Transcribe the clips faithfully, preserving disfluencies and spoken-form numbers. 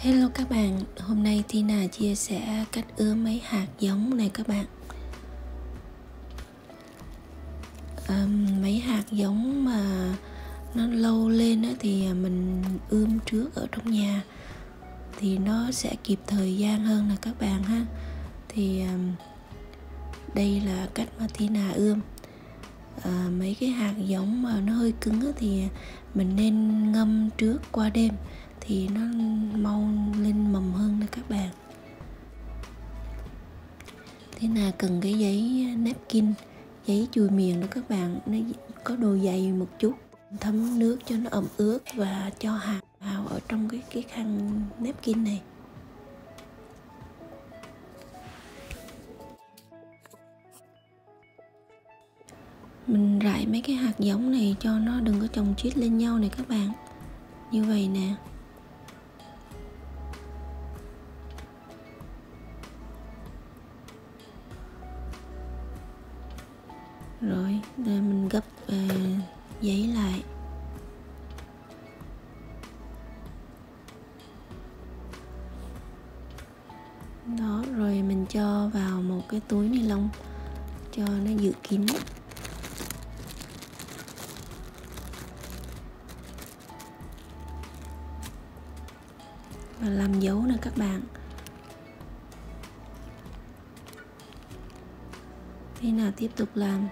Hello các bạn, hôm nay Tina chia sẻ cách ươm mấy hạt giống này các bạn. À, mấy hạt giống mà nó lâu lên á, thì mình ươm trước ở trong nhà thì nó sẽ kịp thời gian hơn là các bạn ha. Thì um, đây là cách mà Tina ươm. À, mấy cái hạt giống mà nó hơi cứng á, thì mình nên ngâm trước qua đêm thì nó mau lên mầm hơn đó các bạn. Thế là cần cái giấy napkin, giấy chùi miệng đó các bạn, nó có độ dày một chút, thấm nước cho nó ẩm ướt và cho hạt vào ở trong cái cái khăn napkin này. Mình rải mấy cái hạt giống này cho nó đừng có chồng chít lên nhau này các bạn, như vậy nè. Rồi rồi mình gấp uh, giấy lại. Đó, rồi mình cho vào một cái túi ni lông cho nó giữ kín. Và làm dấu nè các bạn. Thế nào tiếp tục làm.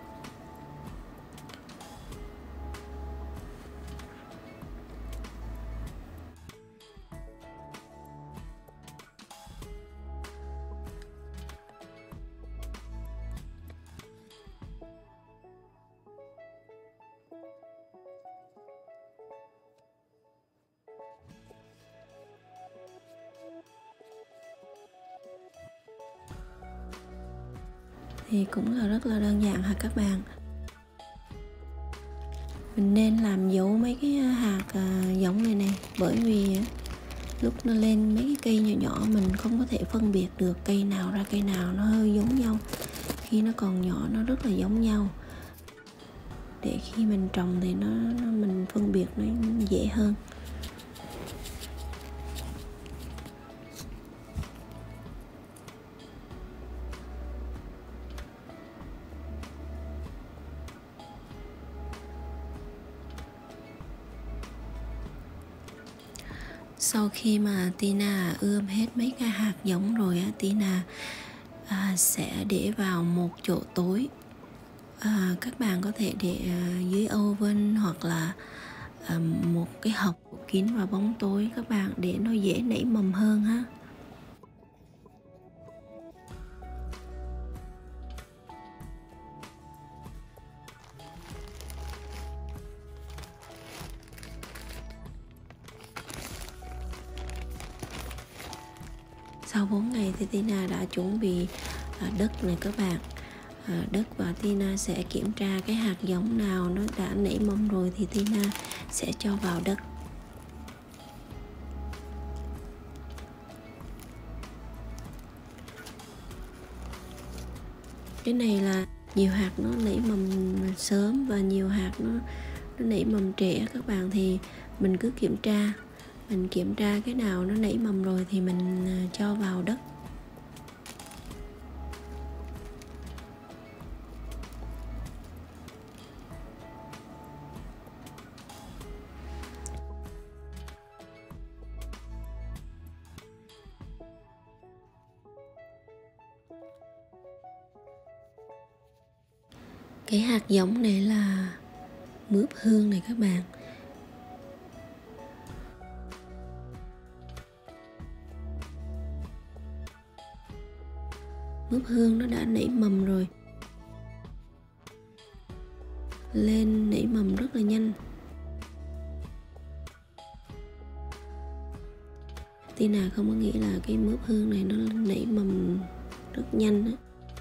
Thì cũng là rất là đơn giản hả các bạn. Mình nên làm dấu mấy cái hạt giống này này, bởi vì lúc nó lên mấy cái cây nhỏ nhỏ mình không có thể phân biệt được cây nào ra cây nào, nó hơi giống nhau. Khi nó còn nhỏ nó rất là giống nhau, để khi mình trồng thì nó, nó mình phân biệt nó dễ hơn. Sau khi mà Tina ươm hết mấy cái hạt giống rồi á, Tina à, sẽ để vào một chỗ tối. À, các bạn có thể để à, dưới oven hoặc là à, một cái hộp kín vào bóng tối các bạn, để nó dễ nảy mầm hơn ha. Sau bốn ngày thì Tina đã chuẩn bị đất này các bạn. À, đất và Tina sẽ kiểm tra cái hạt giống nào nó đã nảy mầm rồi thì Tina sẽ cho vào đất. Cái này là nhiều hạt nó nảy mầm sớm và nhiều hạt nó, nó nảy mầm trễ các bạn, thì mình cứ kiểm tra. Mình kiểm tra cái nào nó nảy mầm rồi thì mình cho vào đất. Cái hạt giống này là mướp hương này các bạn. Mướp hương nó đã nảy mầm rồi, lên nảy mầm rất là nhanh. Tina không có nghĩ là cái mướp hương này nó nảy mầm rất nhanh đó.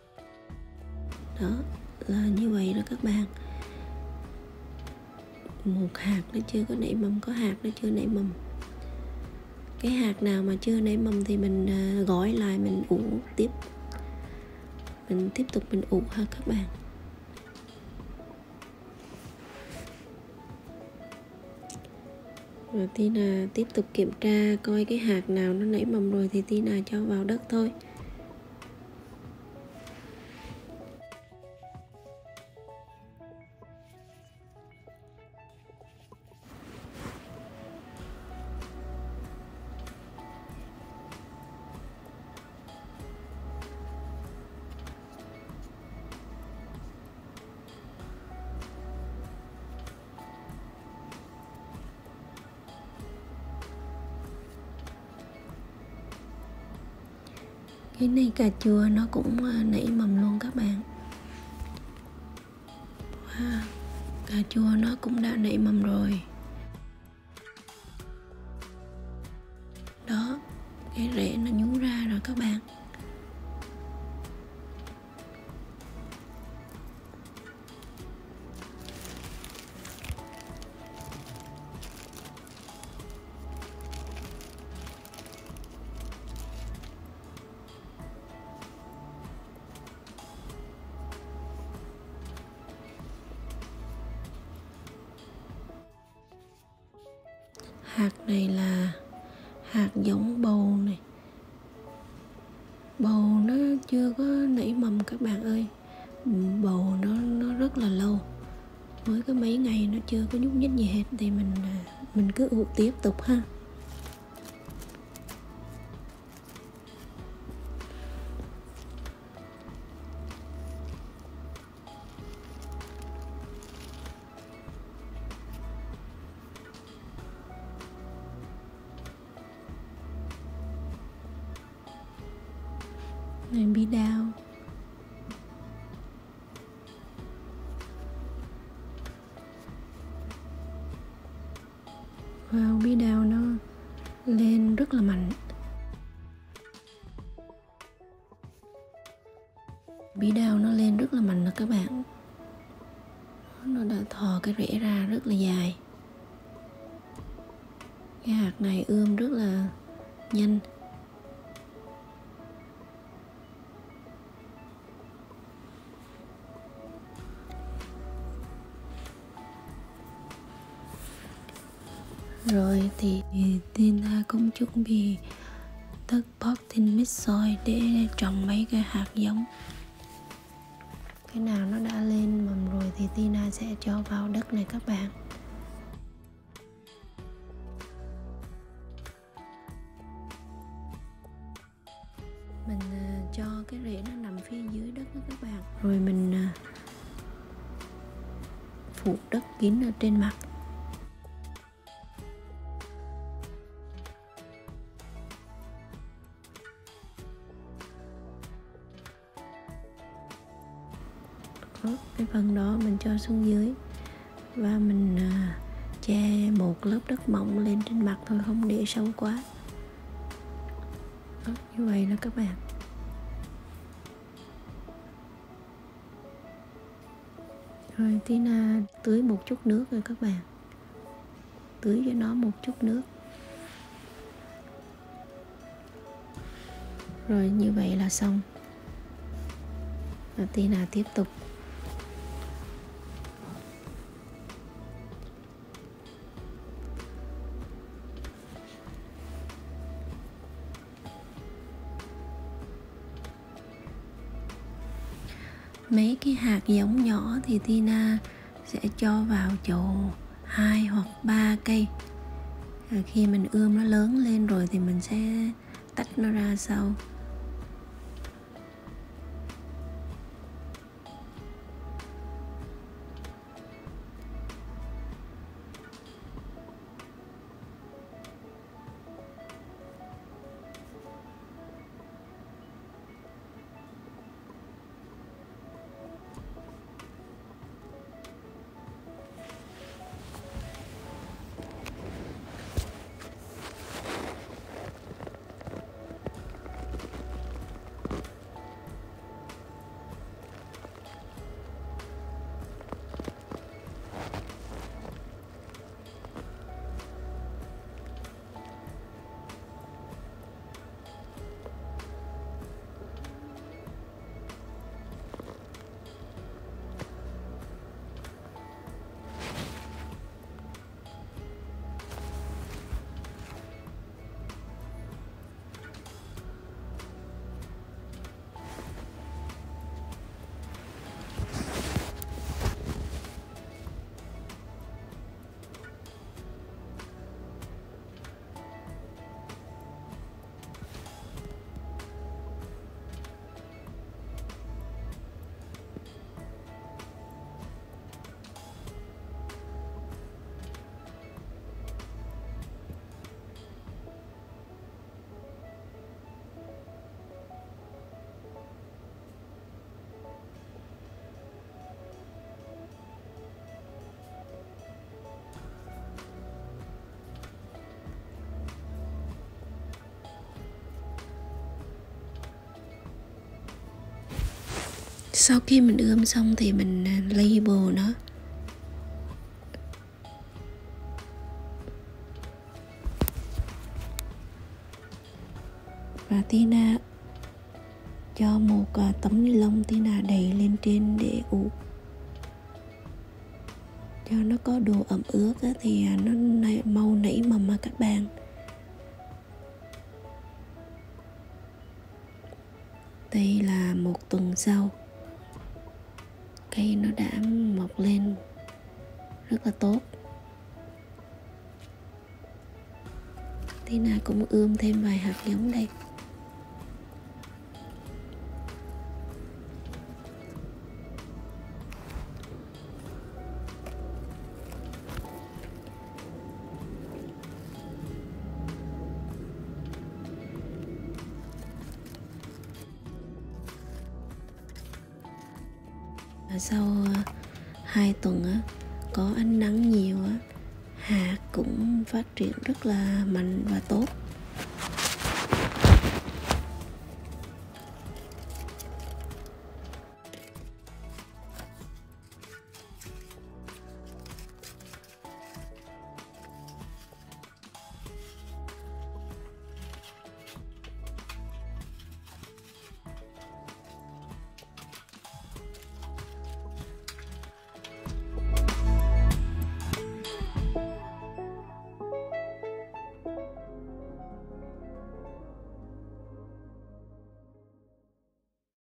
Đó là như vậy đó các bạn. Một hạt nó chưa có nảy mầm, có hạt nó chưa nảy mầm. Cái hạt nào mà chưa nảy mầm thì mình gói lại, mình ủ tiếp. Mình tiếp tục mình ủ ha các bạn. Rồi Tina tiếp tục kiểm tra coi cái hạt nào nó nảy mầm rồi thì Tina cho vào đất thôi. Cái này cà chua nó cũng nảy mầm luôn các bạn. Wow, cà chua nó cũng đã nảy mầm rồi. Đó, cái rễ nó nhú ra rồi các bạn. Hạt này là hạt giống bầu này. Bầu nó chưa có nảy mầm các bạn ơi. Bầu nó nó rất là lâu. Mới có mấy ngày nó chưa có nhúc nhích gì hết thì mình mình cứ ủ tiếp tục ha. Này bí đao. Wow, bí đao nó lên rất là mạnh. Bí đao nó lên rất là mạnh đó các bạn. Nó đã thò cái rễ ra rất là dài. Cái hạt này ươm rất là nhanh. Rồi thì Tina cũng chuẩn bị đất potting mix soil để trồng mấy cái hạt giống. Cái nào nó đã lên mầm rồi thì Tina sẽ cho vào đất này các bạn. Mình cho cái rễ nó nằm phía dưới đất đó các bạn. Rồi mình phủ đất kín ở trên mặt. Cái phần đó mình cho xuống dưới và mình à, che một lớp đất mỏng lên trên mặt thôi, không để sâu quá. Đó, như vậy đó các bạn. Rồi Tina tưới một chút nước rồi các bạn. Tưới cho nó một chút nước. Rồi như vậy là xong. Và Tina tiếp tục. Mấy cái hạt giống nhỏ thì Tina sẽ cho vào chậu hai hoặc ba cây. Rồi khi mình ươm nó lớn lên rồi thì mình sẽ tách nó ra sau. Sau khi mình ươm xong thì mình label nó. Và Tina cho một tấm ni lông Tina đầy lên trên để ủ cho nó có độ ẩm ướt thì nó mau nảy mầm mà các bạn. Đây là một tuần sau, cây nó đã mọc lên rất là tốt. Tina cũng ươm thêm vài hạt giống đây. Sau hai tuần á, có ánh nắng nhiều á, hạt cũng phát triển rất là mạnh và tốt.